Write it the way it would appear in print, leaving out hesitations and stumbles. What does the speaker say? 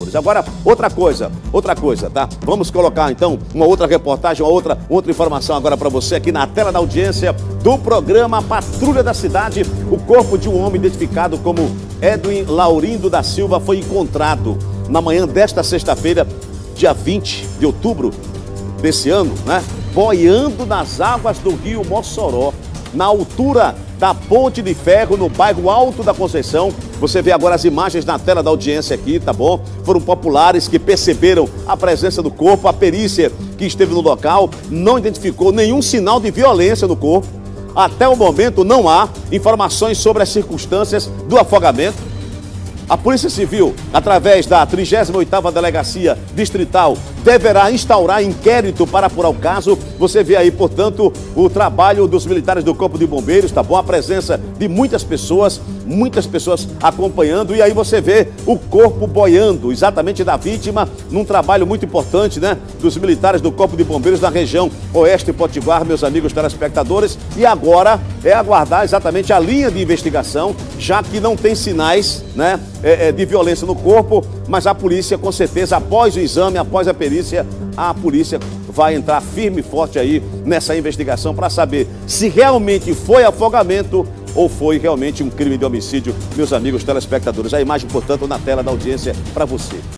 telespectadores. Agora, outra coisa, tá? Vamos colocar então uma outra reportagem, uma outra informação agora para você aqui na tela da audiência do programa Patrulha da Cidade. O corpo de um homem identificado como Edwin Laurindo da Silva foi encontrado na manhã desta sexta-feira, dia 20 de outubro desse ano, né? Boiando nas águas do rio Mossoró, na altura da Ponte de Ferro, no bairro Alto da Conceição. Você vê agora as imagens na tela da audiência aqui, tá bom? Foram populares que perceberam a presença do corpo. A perícia que esteve no local não identificou nenhum sinal de violência no corpo. Até o momento não há informações sobre as circunstâncias do afogamento. A Polícia Civil, através da 38ª Delegacia Distrital, deverá instaurar inquérito para apurar o caso. Você vê aí, portanto, o trabalho dos militares do Corpo de Bombeiros, tá bom? A presença de muitas pessoas acompanhando. E aí você vê o corpo boiando, exatamente da vítima, num trabalho muito importante, né? Dos militares do Corpo de Bombeiros na região oeste potiguar, meus amigos telespectadores. E agora é aguardar exatamente a linha de investigação, já que não tem sinais, né, de violência no corpo, mas a polícia, com certeza, após o exame, após a perícia, a polícia vai entrar firme e forte aí nessa investigação para saber se realmente foi afogamento ou foi realmente um crime de homicídio, meus amigos telespectadores. A imagem, portanto, na tela da audiência para você.